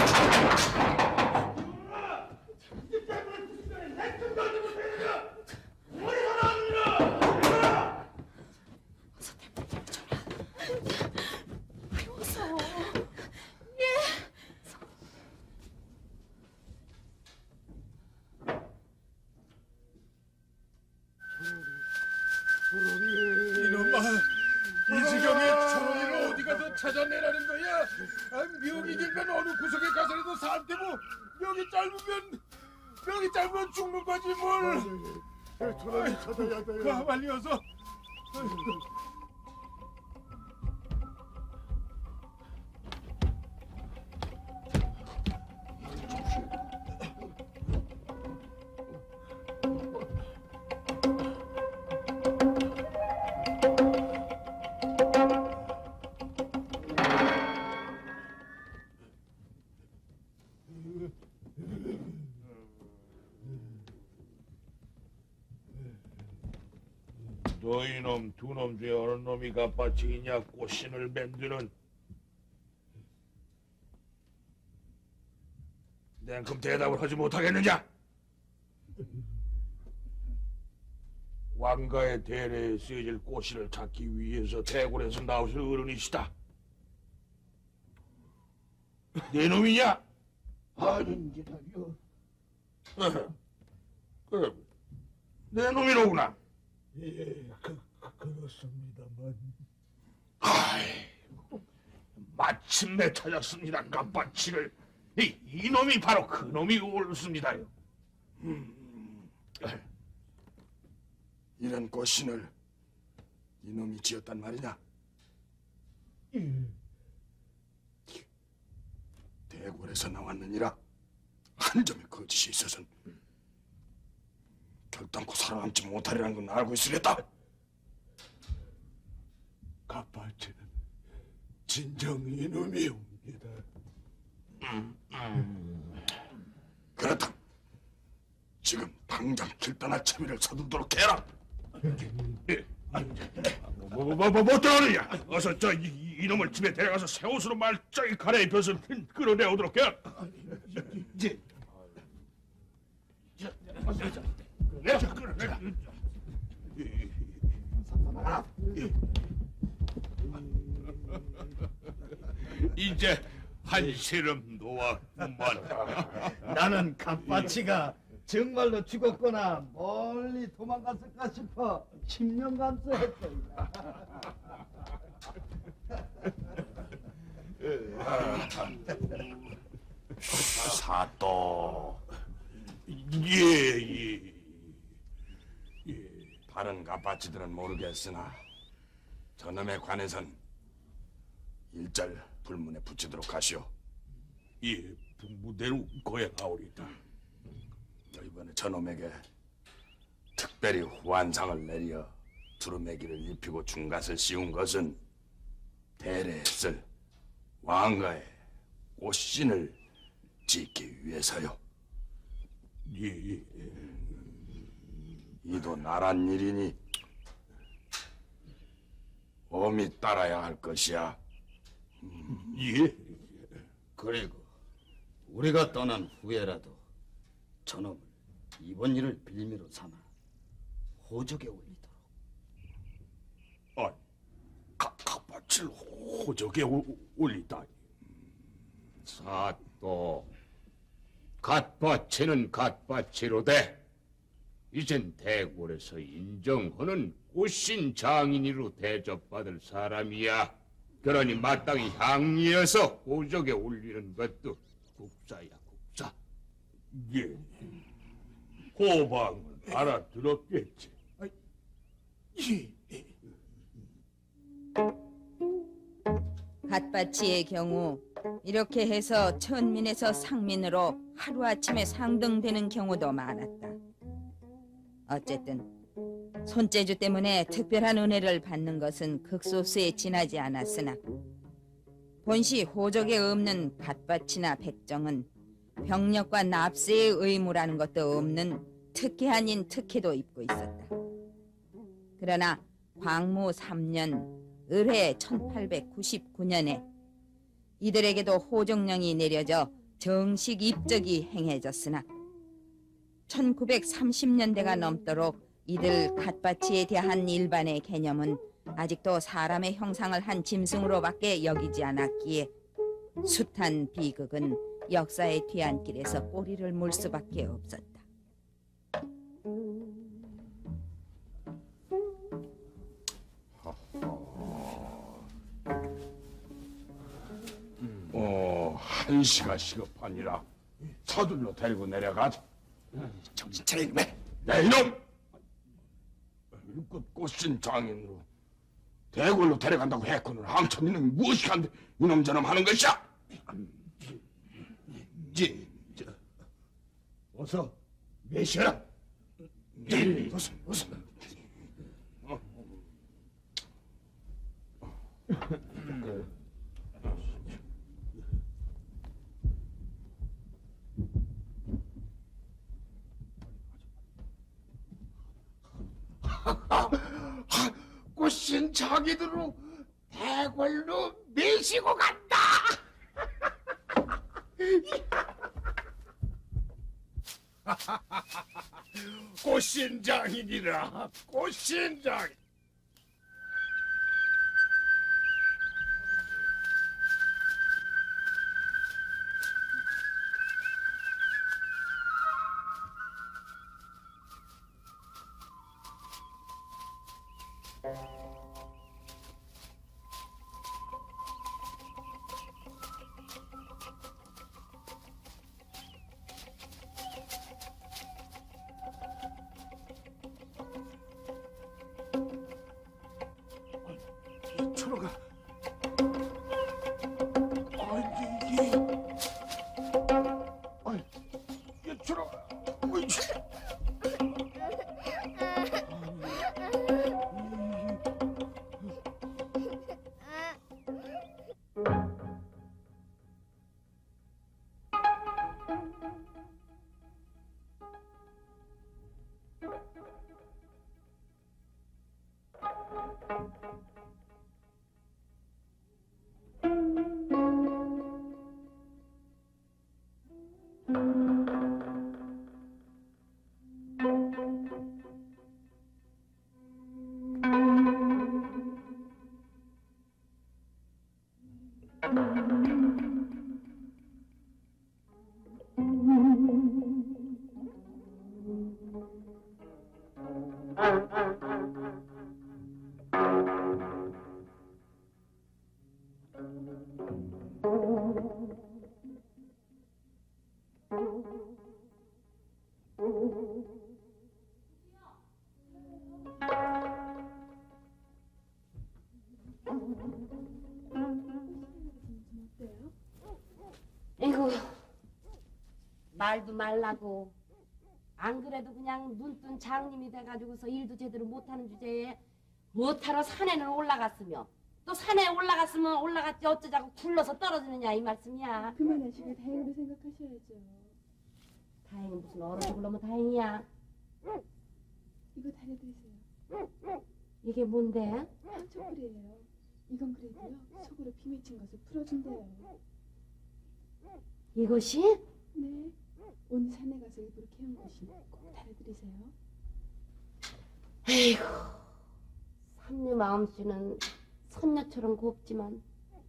어서 대문을 열어줘라. 아유, 어서. 예. 이놈아, 이 지경에 초롱이를 어디 가서 찾아내라는 거야? 아, 묘기 길면 어느 구석에 가서라도 살 테고 묘기 짧으면 묘기 짧으면 죽는 거지 뭘. 초롱이 찾아야 돼요. 가 빨리 어서. 너 이놈 두 놈 중에 어느 놈이 갓바치이냐? 꽃신을 만드는. 냉큼 대답을 하지 못하겠느냐? 왕가의 대례에 쓰여질 꽃신을 찾기 위해서 대궐에서 나오실 어른이시다. 내 놈이냐? 아닌지라요. 그래, 내 놈이로구나. 예, 그, 그, 그렇습니다만. 아이, 마침내 찾았습니다, 깜빡치를. 이, 이 놈이 바로 그 놈이 옳습니다요. 음, 이런 꽃신을 이놈이 지었단 말이냐? 예. 대궐에서 나왔느니라 한 점의 거짓이 있어서는 결단코 살아남지 못하리라는 건 알고 있으렸다. 갓바치는 진정 이놈이옵니다. 음, 음. 그렇다. 지금 당장 결단할 채비를 서두르도록 해라. 예. 뭐, 뭐, 뭐, 뭐, 뭐 떠오르냐? 어서 저 이, 이놈을 집에 데려가서 새 옷으로 말짱히 갈아입혀서 끌어내오도록 해. 이제. 내 끌어내. 이제 한시름 놓았구만. 나는 갓바치가 정말로 죽었거나 멀리 도망갔을까 싶어 십년 감수했습니다. 사또. 예, 예. 예. 다른 갓바치들은 모르겠으나 저놈에 관해선 일절 불문에 붙이도록 하시오. 예, 무대로 거행하오리다. 이번에 저놈에게 특별히 후한상을 내려 두루매기를 입히고 중갓을 씌운 것은 대례에 쓸 왕가의 꽃신을 짓기 위해서요. 예, 예. 이도 나란 일이니 엄히 따라야 할 것이야. 예. 그리고 우리가 떠난 후에라도 저놈을 이번 일을 빌미로 삼아 호적에 올리도록. 아, 갓바치를 호적에 오, 올리다니. 사또, 갓바치는 갓바치로되 이젠 대궐에서 인정하는 꽃신 장인이로 대접받을 사람이야. 그러니 마땅히 향리해서 호적에 올리는 것도 국사야, 국사. 예. 호방은 알아들었겠지. 예. 갓바치의 경우 이렇게 해서 천민에서 상민으로 하루아침에 상등되는 경우도 많았다. 어쨌든 손재주 때문에 특별한 은혜를 받는 것은 극소수에 지나지 않았으나 본시 호적에 없는 갓바치나 백정은 병력과 납세의 의무라는 것도 없는 특혜 아닌 특혜도 입고 있었다. 그러나 광무 삼 년 을해 천팔백구십구 년에 이들에게도 호적령이 내려져 정식 입적이 행해졌으나 천구백삼십 년대가 넘도록 이들 갓바치에 대한 일반의 개념은 아직도 사람의 형상을 한 짐승으로밖에 여기지 않았기에 숱한 비극은 역사의 뒤안길에서 꼬리를 물 수밖에 없었다. 어, 한시가 시급하니라 서둘러 데리고 내려가자. 정신 차려 이놈의. 야, 이놈! 일급 꽃신 장인으로 대궐로 데려간다고 했거늘 항천 이놈이 무엇이 한데 이놈 저놈 하는 것이야? 예. 저, 어서 매셔라. 예. 어서 어서. 꽃신 자기들로 대궐로 매시고 간다. 꽃신장이니라 꽃신장. 초록아, 아이 이게, 아이 이게 초록아, 어이. 에이구, 말도 말라고. 안 그래도 그냥 눈뜬 장님이 돼가지고서 일도 제대로 못하는 주제에 못하러 산에는 올라갔으며 또 산에 올라갔으면 올라갔지 어쩌자고 굴러서 떨어지느냐 이 말씀이야. 그만하시고 다행으로 생각하셔야죠. 다행히 무슨 얼어 죽으려면 다행이야. 이거 다려드리세요. 이게 뭔데? 황초불이에요. 이건 그래도요, 속으로 피 맺힌 것을 풀어준대요. 이것이? 네, 오늘 산에 가서 일부러 캐온 것이. 꼭 다려드리세요. 에이구, 삼녀 마음씨는 선녀처럼 곱지만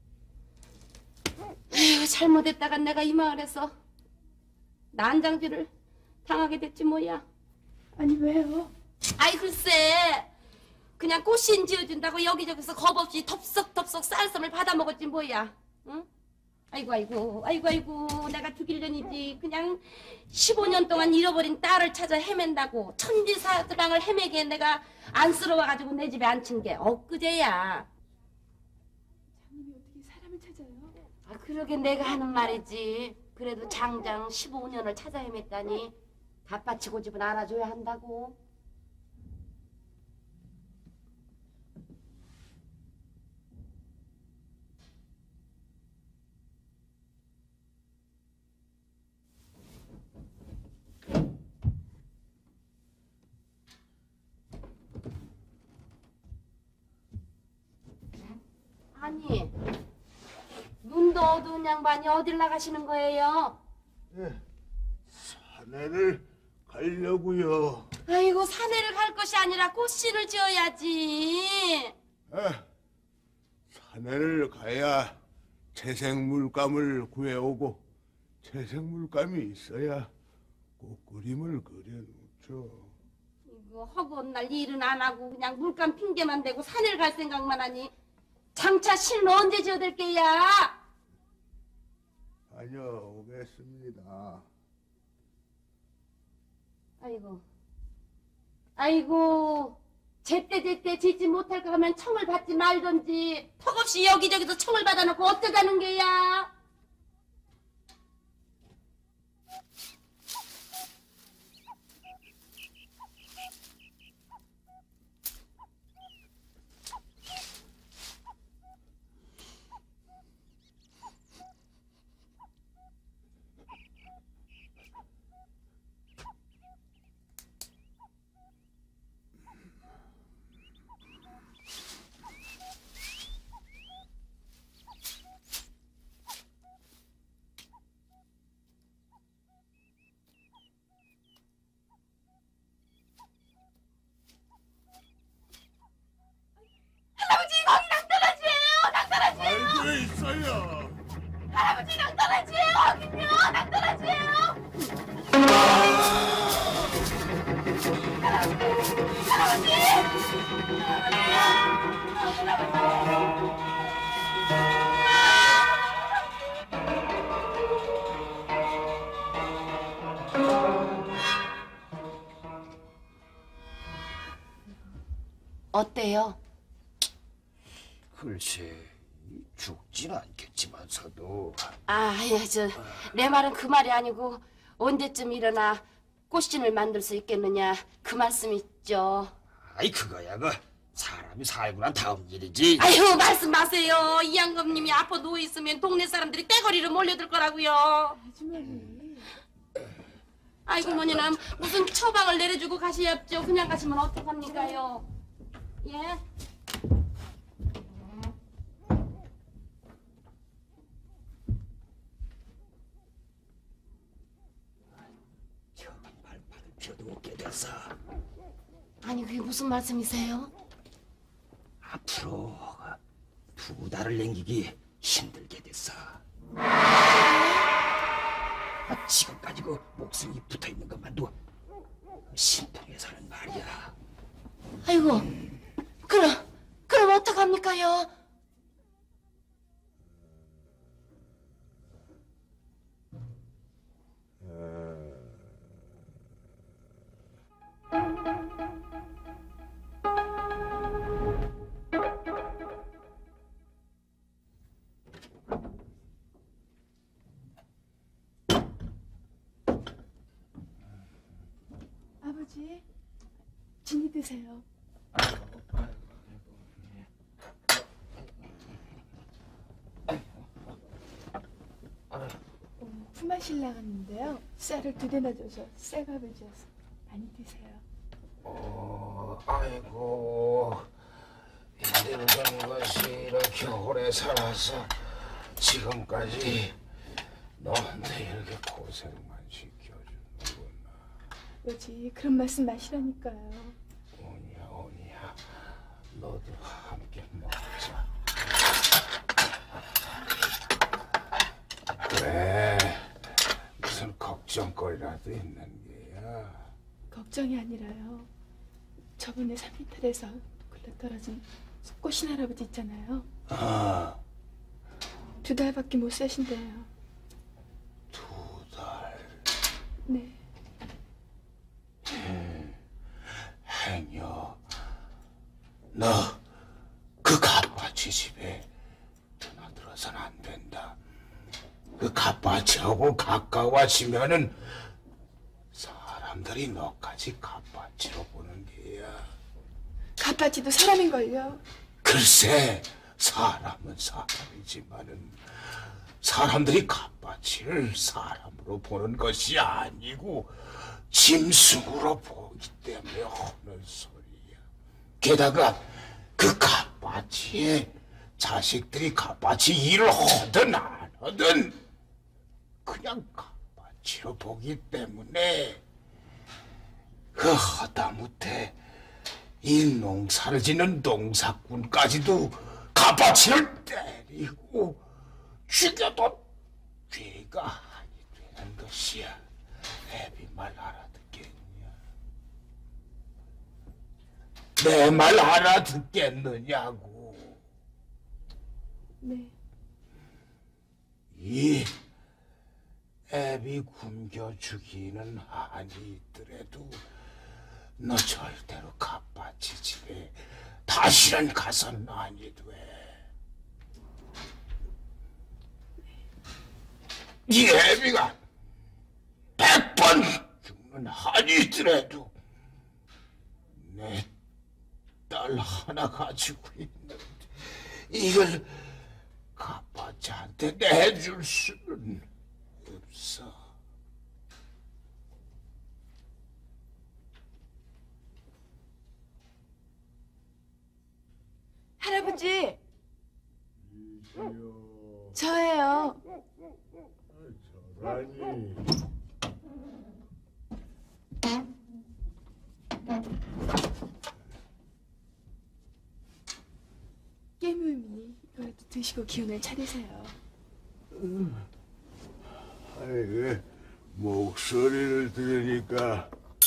에휴, 잘못했다가 내가 이 마을에서 난장질을 당하게 됐지 뭐야. 아니 왜요? 아이 글쎄, 그냥 꽃신 지어준다고 여기저기서 겁없이 덥석덥석 쌀섬을 받아먹었지 뭐야. 응? 아이고 아이고 아이고 아이고 내가 죽일 년이지. 그냥 십오 년 동안 잃어버린 딸을 찾아 헤맨다고 천지사랑을 헤매기에 내가 안쓰러워가지고 내 집에 앉힌 게 엊그제야. 장님이 어떻게 사람을 찾아요? 아 그러게 내가 하는 말이지. 그래도 장장 십오 년을 찾아 헤맸다니 갓바치 고집은 알아줘야 한다고. 아니, 눈도 어두운 양반이 어딜 나가시는 거예요? 예, 산에를 가려고요. 아이고, 산에를 갈 것이 아니라 꽃신을 지어야지. 예, 산에를 가야 채색물감을 구해오고 채색물감이 있어야 꽃그림을 그려놓죠. 이거 허구한 날 일은 안 하고 그냥 물감 핑계만 대고 산에를 갈 생각만 하니 장차 신은 언제 지어댈 게야? 다녀오겠습니다. 아이고, 아이고, 제때제때 짓지 못할까 하면 청을 받지 말던지 턱없이 여기저기서 청을 받아놓고 어쩌자는 게야? 어때요? 글쎄, 죽진 않겠지만서도. 아, 예, 저, 내 말은 그 말이 아니고 언제쯤 일어나 꽃신을 만들 수 있겠느냐 그 말씀 있죠. 아이 그거야 그 사람이 살고 난 다음 일이지. 아유 말씀 마세요. 이 양감님이 아파 누워 있으면 동네 사람들이 떼거리로 몰려들 거라고요. 아주머니. 아이고 뭐니나 무슨 처방을 내려주고 가셔야죠. 그냥 가시면 어떡합니까요? 예? 정말 받을 필요도 없게 됐어. 아니 그게 무슨 말씀이세요? 앞으로 두 달을 남기기 힘들게 됐어. 아, 지금까지 그 목숨이 붙어있는 것만도 심통해서는 말이야. 아이고 그럼 그럼 어떡합니까요? 아버지, 진이 드세요. 어, 품앗이를 나갔는데요. 쌀을 두 대나 줘서 쌀밥을 지어서 많이 드세요. 어, 아이고, 힘들던 것이 이렇게 오래 살아서 지금까지 너한테 이렇게 고생만 시켜주는구나. 아버지, 그런 말씀 마시라니까요. 오니야, 오니야, 너도 함께 먹자. 왜? 무슨 걱정거리라도 있는 게야? 걱정이 아니라요. 저번에 산비탈에서 굴러떨어진 꽃신 할아버지 있잖아요. 아, 두 달밖에 못 사신대요. 두 달. 네. 음, 행여, 너 그 갓바치 집에 드나들어서는 안 된다. 그 갓바치하고 가까워지면은 사람들이 너까지 갓바치로 보는 게야. 갓바치도 사람인걸요. 글쎄, 사람은 사람이지만은 사람들이 갓바치를 사람으로 보는 것이 아니고 짐승으로 보기 때문에 하는 소리야. 게다가 그 갓바치에 자식들이 갓바치 일을 하든 안 하든 그냥 갓바치로 보기 때문에 그 하다못해 이 농사를 짓는 농사꾼까지도 갓바치를 때리고 죽여도 죄가 아니 되는 것이야. 애비 말 알아듣겠냐? 내 말 알아듣겠느냐고. 네. 이 애비 굶겨 죽이는 한이 있더라도 너 절대로 갓바치 집에 다시는 가서는 아니 돼. 이 애비가 백 번 죽는 한이 있더라도 내 딸 하나 가지고 있는데 이걸 갓바치한테 내줄 수는 없어. 할아버지. 저예요. 저라니. 깨물미니 이거라도 드시고 기운을 차리세요. 아이고, 목소리를 들으니까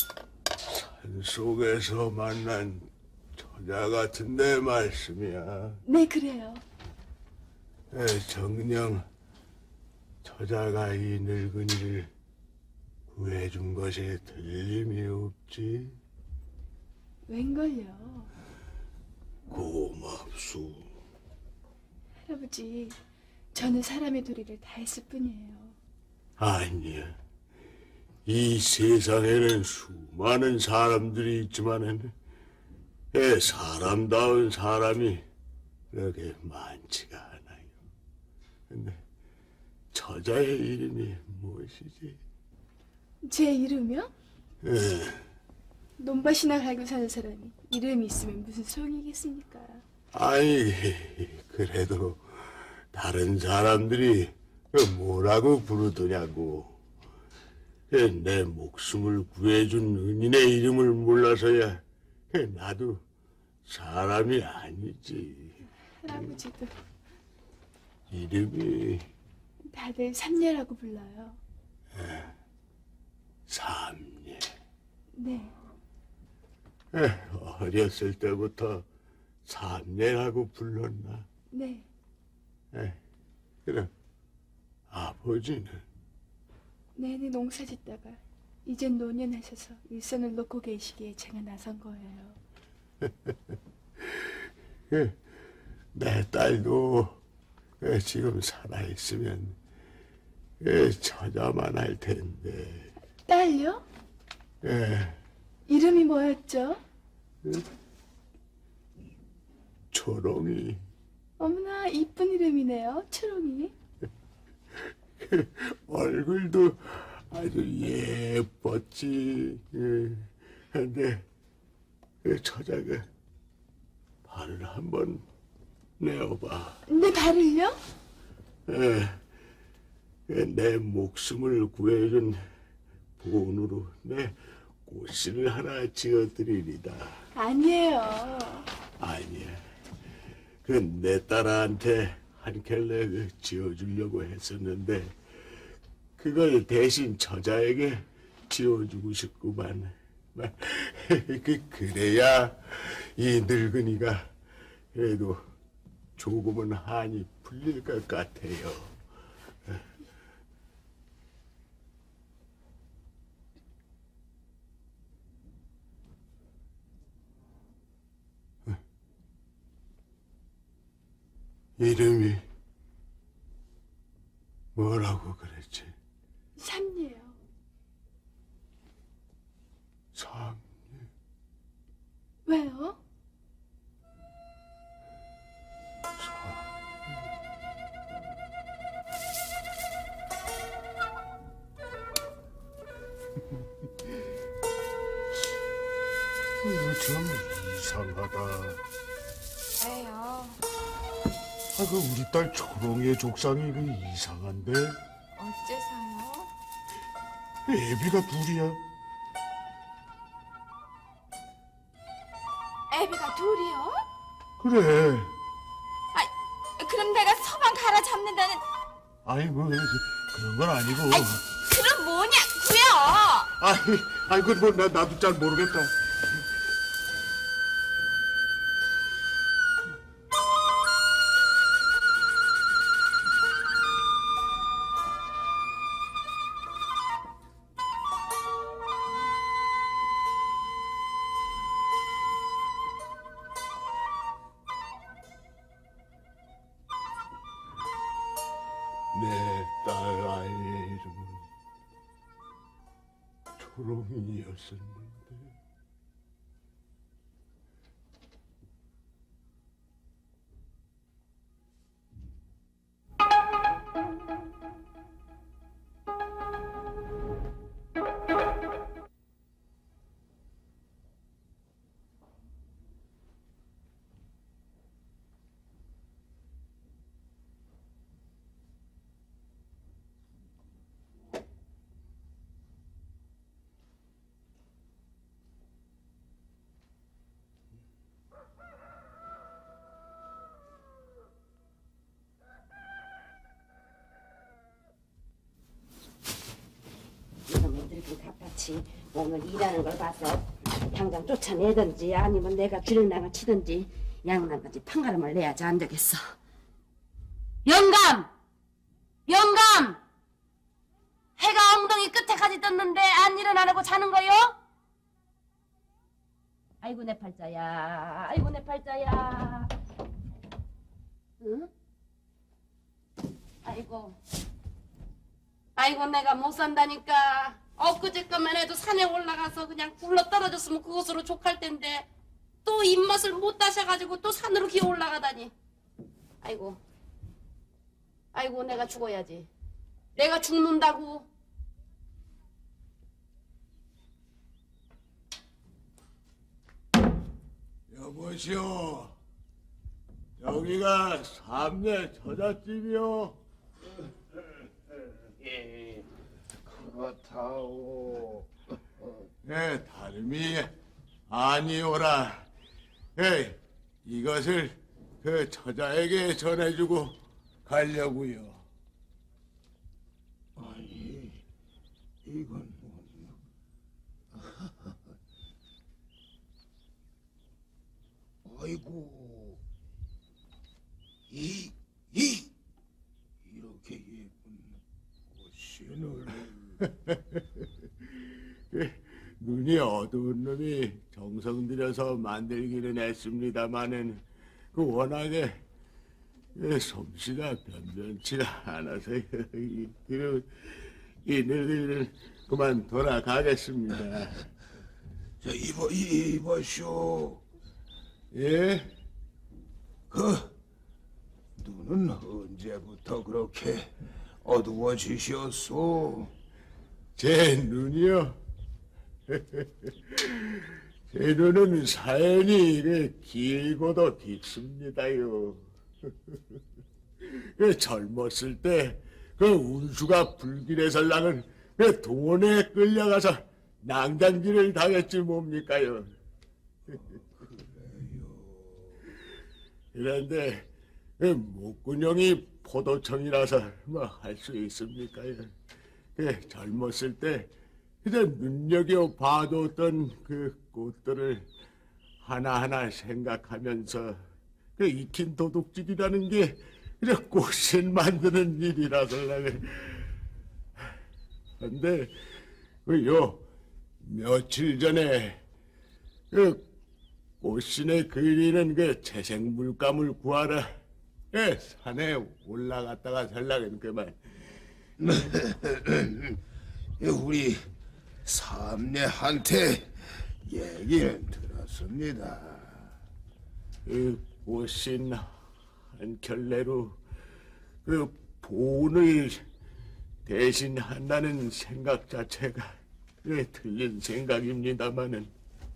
산속에서 만난 처자 같은데 말씀이야. 네, 그래요. 에, 정녕 처자가 이 늙은이를 구해준 것에 틀림이 없지. 웬걸요? 고맙소. 할아버지, 저는 사람의 도리를 다 했을 뿐이에요. 아니야. 이 세상에는 수많은 사람들이 있지만은 에 사람다운 사람이 그렇게 많지가 않아요. 근데 저자의 이름이 무엇이지? 제 이름이요? 에, 논밭이나 갈고 사는 사람이 이름이 있으면 무슨 소용이겠습니까? 아니 그래도 다른 사람들이 뭐라고 부르더냐고. 내 목숨을 구해준 은인의 이름을 몰라서야 나도 사람이 아니지. 할아버지도 이름이 다들 삼례라고 불러요. 에, 삼례. 네. 에, 어렸을 때부터 삼례라고 불렀나? 네. 에, 그럼 아버지는? 내내 농사 짓다가 이젠 노년하셔서 일선을 놓고 계시기에 제가 나선 거예요. 내 딸도 지금 살아있으면 처자만 할 텐데. 딸요? 예. 이름이 뭐였죠? 초롱이. 어머나 이쁜 이름이네요, 초롱이. 얼굴도 아주 예뻤지. 근데 처자가 발을 한번 내어봐. 내 발을요? 에, 내 목숨을 구해준 본으로 내 꽃신을 하나 지어드리리다. 아니에요. 아니야. 그 내 딸한테 한 켤레 그 지어주려고 했었는데 그걸 대신 처자에게 지어주고 싶구만. 그 그래야 이 늙은이가 그래도 조금은 한이 풀릴 것 같아요. 이름이 뭐라고 그랬지? 삼례요. 삼례. 왜요? 이거 좀 이상하다. 왜요? 아, 그 우리 딸 초롱이의 족상이 그 이상한데? 어째서요? 애비가 둘이야. 애비가 둘이요? 그래. 아, 그럼 내가 서방 갈아 잡는다는... 아니 뭐 그, 그런 건 아니고. 아이, 그럼 뭐냐고요? 아이, 아이 그건 뭐 나, 나도 잘 모르겠다. 내 딸 아이의 이름은 초롱이였었는데. 늙은 갑같이 오늘 일하는 걸 봐서 당장 쫓아내든지 아니면 내가 주랭랑을 치든지 양날까지 판가름을 내야지 안 되겠어. 영감! 영감! 해가 엉덩이 끝에까지 떴는데 안 일어나라고 자는 거요? 아이고 내 팔자야. 아이고 내 팔자야. 응? 아이고. 아이고 내가 못 산다니까. 엊그제 것만 해도 산에 올라가서 그냥 굴러 떨어졌으면 그것으로 족할 텐데 또 입맛을 못 다셔가지고 또 산으로 기어 올라가다니. 아이고. 아이고 내가 죽어야지. 내가 죽는다고. 여보시오. 여기가 삼내 처자집이요. 예, 그렇다오. 예, 다름이 아니오라. 예, 이것을 그 처자에게 전해주고 가려고요. 아니, 이건 아이고, 이, 이, 이렇게 예쁜 꽃신을. 눈이 어두운 놈이 정성 들여서 만들기는 했습니다마는 그 워낙에 솜씨가 변변치가 않아서 이 늙은이는 그만 돌아가겠습니다. 자, 이보, 이보쇼. 예? 그 눈은 언제부터 그렇게 어두워지셨소? 제 눈이요? 제 눈은 사연이 길고도 깊습니다요. 젊었을 때 그 운수가 불길해설랑은 그 돈에 끌려가서 낭장질을 당했지 뭡니까요. 그런데 그 목구녕이 포도청이라서 뭐 할 수 있습니까요. 그 젊었을 때 그저 눈여겨 봐뒀던 그 꽃들을 하나하나 생각하면서 그 익힌 도둑질이라는 게 그저 꽃신 만드는 일이라서라네. 근데 그요 며칠 전에 그 꽃신에 그리는 그 채색 물감을 구하러 그 산에 올라갔다가 살라는 그만. 우리 삼내한테 얘기는 들었습니다. 그 꽃신 한 켤레로 그 보온을 대신한다는 생각 자체가 그 틀린 생각입니다마는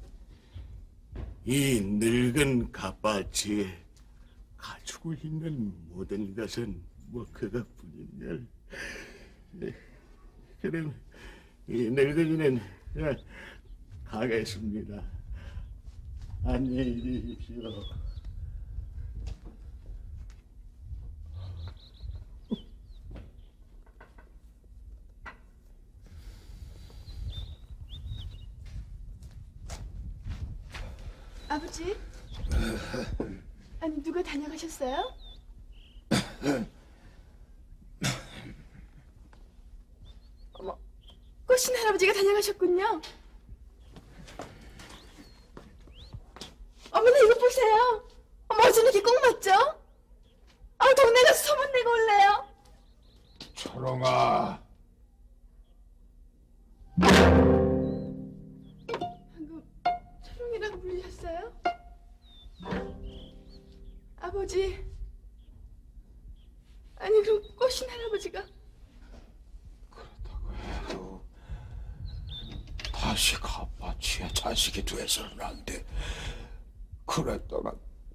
이 늙은 갓바치에 가지고 있는 모든 것은 뭐 그것뿐인걸. 그럼 이 늙은이는 그냥 가겠습니다. 안녕히 계십시오. 아버지? 아니 누가 다녀가셨어요? 어머, 꽃신 할아버지가 다녀가셨군요. 어머나 이거 보세요. 어머 어쩜 이렇게 꼭 맞죠? 아 동네 가서 소문 내고 올래요. 초롱아. 방금 초롱이라고 불리셨어요? 아버지. 아니 그럼 꽃신 할아버지가 그렇다고 해도 다시 갓바치의 자식이 돼서는 안 돼. 그랬다가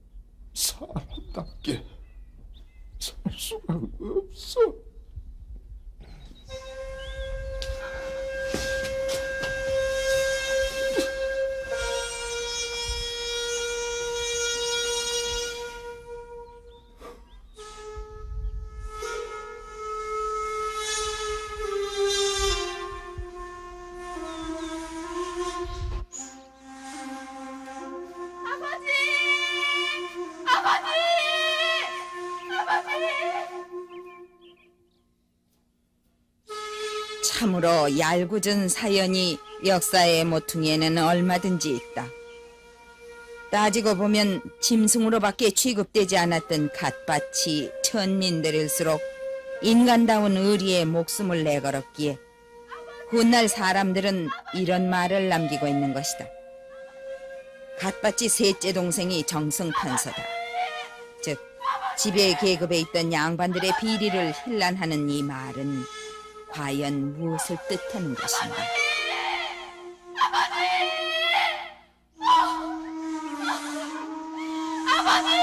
사람답게 살 수가 없어. 참으로 얄궂은 사연이 역사의 모퉁이에는 얼마든지 있다. 따지고 보면 짐승으로밖에 취급되지 않았던 갓밭이 천민들일수록 인간다운 의리에 목숨을 내걸었기에 훗날 사람들은 이런 말을 남기고 있는 것이다. 갓밭이 셋째 동생이 정승판서다. 즉 지배 계급에 있던 양반들의 비리를 힐난하는 이 말은 과연 무엇을 뜻하는 것인가? 아버지!